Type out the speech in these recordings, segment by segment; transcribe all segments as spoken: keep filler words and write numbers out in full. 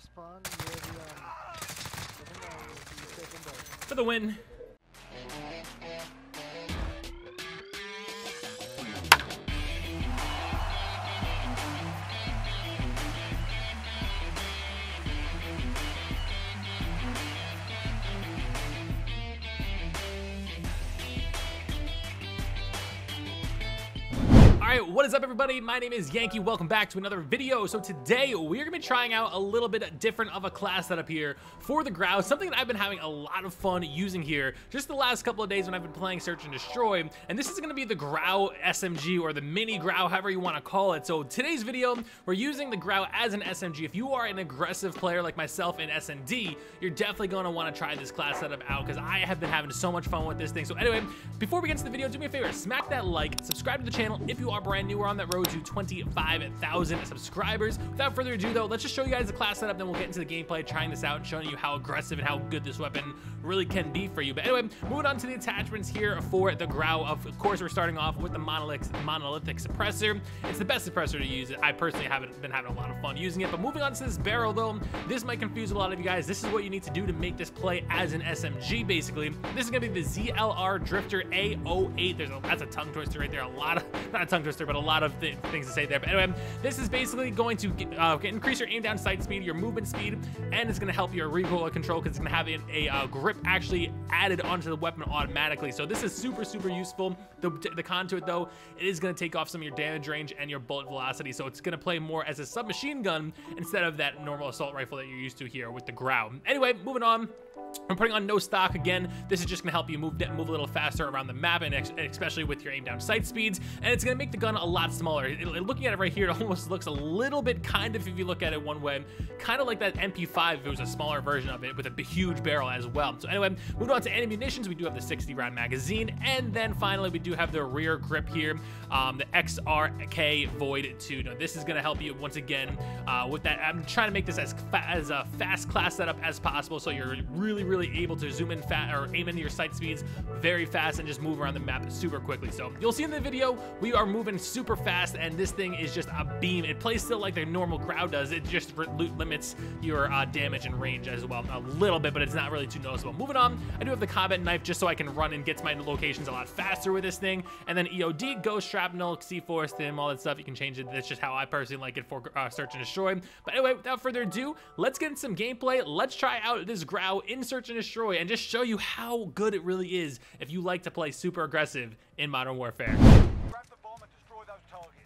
spawn near the, um, for the win. Alright, what is up everybody? My name is Yankee. Welcome back to another video. So today we're going to be trying out a little bit different of a class setup here for the Grau, something that I've been having a lot of fun using here just the last couple of days when I've been playing Search and Destroy, and this is going to be the Grau S M G or the mini Grau, however you want to call it. So today's video, we're using the Grau as an S M G. If you are an aggressive player like myself in S N D, you're definitely going to want to try this class setup out because I have been having so much fun with this thing. So anyway, before we get into the video, do me a favor, smack that like, subscribe to the channel if you are brand new. We're on that road to twenty-five thousand subscribers. Without further ado though, let's just show you guys the class setup, then we'll get into the gameplay, trying this out and showing you how aggressive and how good this weapon really can be for you. But anyway, moving on to the attachments here for the Grau. Of course, we're starting off with the monolithic, monolithic suppressor. It's the best suppressor to use. I personally haven't been having a lot of fun using it, but moving on to this barrel though, this might confuse a lot of you guys. This is what you need to do to make this play as an S M G basically. This is gonna be the Z L R Drifter A oh eight. There's a, that's a tongue twister right there. A lot of, not a tongue twister, but a lot of th things to say there. But anyway, this is basically going to get, uh, increase your aim down sight speed, your movement speed, and it's going to help your recoil control because it's going to have a, a uh, grip actually added onto the weapon automatically. So this is super, super useful. The, the con to it though, it is going to take off some of your damage range and your bullet velocity. So it's going to play more as a submachine gun instead of that normal assault rifle that you're used to here with the Grau. Anyway, moving on. I'm putting on no stock again. This is just gonna help you move move a little faster around the map, and especially with your aim down sight speeds. And it's gonna make the gun a lot smaller. It, it, looking at it right here, it almost looks a little bit, kind of, if you look at it one way, kind of like that M P five if it was a smaller version of it with a huge barrel as well. So anyway, moving on to ammunitions, we do have the sixty round magazine, and then finally we do have the rear grip here, um, the X R K Void two. Now this is gonna help you once again uh, with that. I'm trying to make this as fa as a fast class setup as possible, so you're really really able to zoom in fat or aim into your sight speeds very fast and just move around the map super quickly. So you'll see in the video we are moving super fast, and this thing is just a beam. It plays still like the normal Grau does. It just limits your uh, damage and range as well a little bit, but it's not really too noticeable. Moving on, I do have the combat knife just so I can run and get to my locations a lot faster with this thing, and then E O D, Ghost, Shrapnel, C four, Stim, all that stuff. You can change it. That's just how I personally like it for uh, Search and Destroy. But anyway, without further ado, let's get into some gameplay. Let's try out this Grau in Search and Destroy and just show you how good it really is if you like to play super aggressive in Modern Warfare. Grab the bomb and destroy those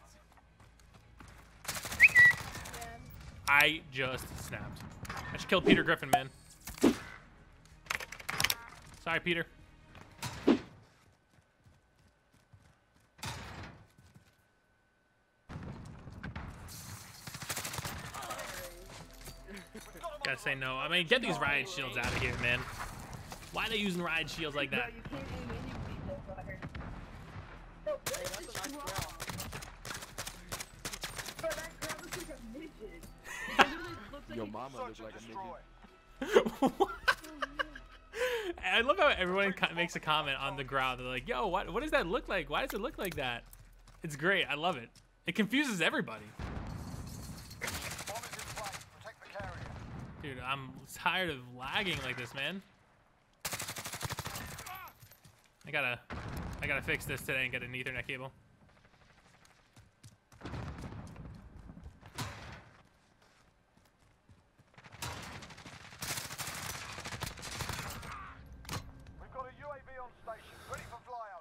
targets. I just snapped. I just killed Peter Griffin, man. Sorry, Peter. Gotta say no. I mean, get these riot shields out of here, man. Why are they using riot shields like that? Your mama looks like a midget. I love how everyone makes a comment on the Grau. They're like, yo, what, what does that look like? Why does it look like that? It's great. I love it. It confuses everybody. Dude, I'm tired of lagging like this, man. I gotta, I gotta fix this today and get an Ethernet cable. We've got a U A V on station, ready for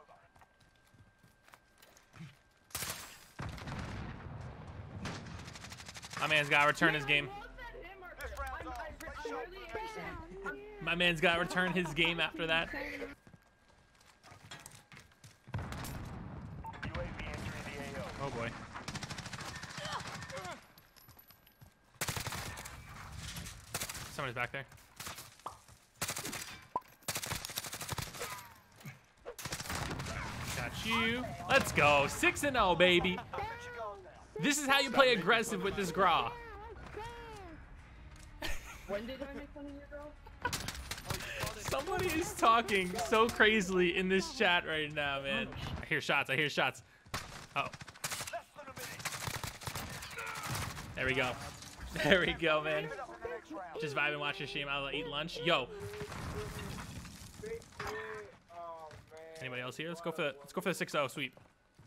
flyover. My man's gotta return his game. This round's off. Let's show My man's gotta return his game after that. U A V entering the A O. Oh boy. Somebody's back there. Got you. Let's go. six and oh, baby. This is how you play aggressive with this Grau. When did I make fun of your girl? Somebody is talking so crazily in this chat right now, man. I hear shots. I hear shots. Oh. There we go. There we go, man. Give it up for the next round. Just vibing, watching stream. I'll eat lunch. Yo. Anybody else here? Let's go for the let's go for the six oh sweep.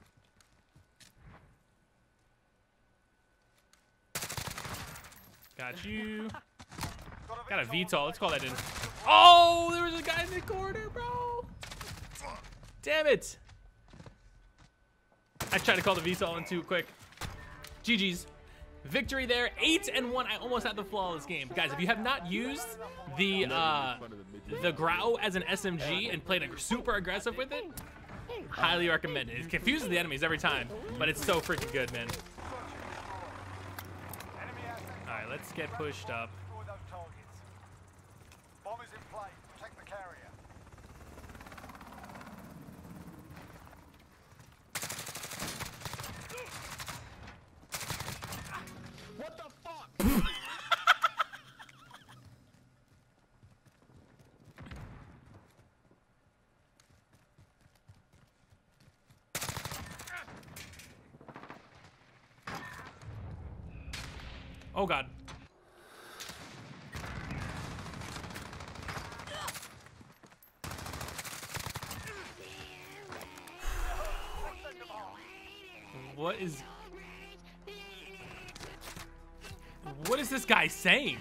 Got you. Got a V TOL. Let's call that in. Oh, there was a guy in the corner, bro. Damn it. I tried to call the V TOL in too quick. G G's. Victory there. eight and one. I almost had the flawless game. Guys, if you have not used the uh, the Grau as an S M G and played a super aggressive with it, highly recommend it. It confuses the enemies every time, but it's so freaking good, man. All right, let's get pushed up. Destroy those targets. Bomb is in play. Protect the carrier. What the fuck? Oh God. What is What is this guy saying?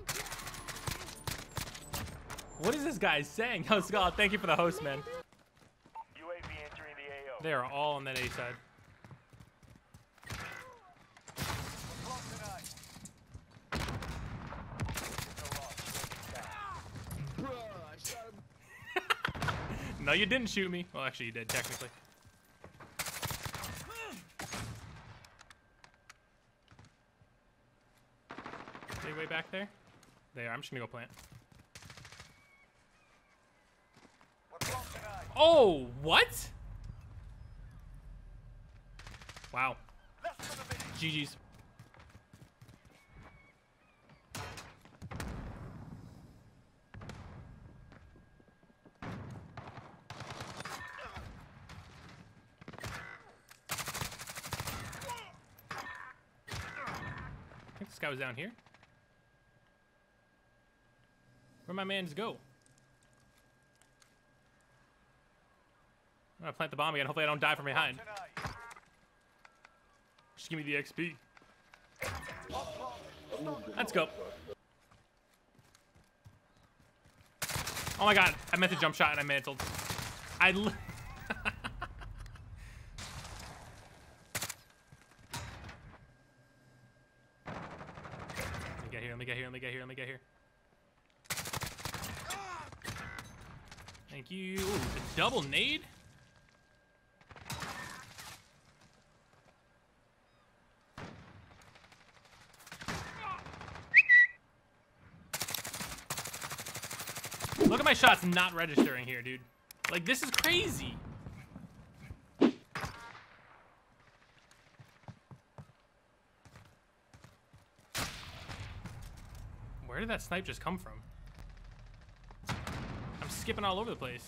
What is this guy saying? Oh, Scott, thank you for the host, man. U A V entering the A O. They are all on that A side. Bruh, I shot him. No, you didn't shoot me. Well, actually, you did, technically. Stay way back there. There, I'm just gonna go plant. Oh, what? Wow. G G's. I think this guy was down here. Where'd my mans go? I'm gonna plant the bomb again. Hopefully I don't die from behind. Just give me the X P. Let's go. Oh my God, I meant to jump shot and I mantled. I li Let me get here, let me get here, let me get here, let me get here. Thank you. Ooh, the double nade? Look at my shots not registering here, dude. Like, this is crazy. Where did that snipe just come from? I'm skipping all over the place.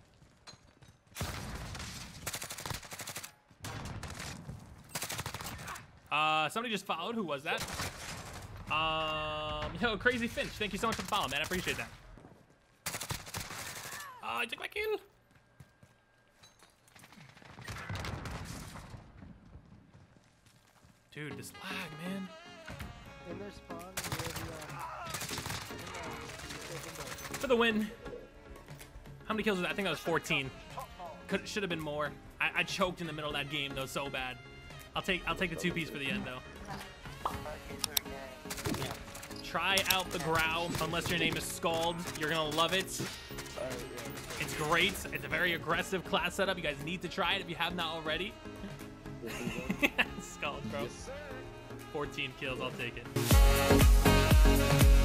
Uh, somebody just followed. Who was that? Um, yo, Crazy Finch. Thank you so much for the follow, man. I appreciate that. Uh, I took my kill. Dude, this lag, man. In their spawn, For the win. How many kills was that? I think that was fourteen. Could should have been more. I, I choked in the middle of that game though, so bad. I'll take I'll take the two piece for the end though. Try out the Grau, unless your name is Scald. You're gonna love it. It's great. It's a very aggressive class setup. You guys need to try it if you have not already. Scald, bro. fourteen kills. I'll take it.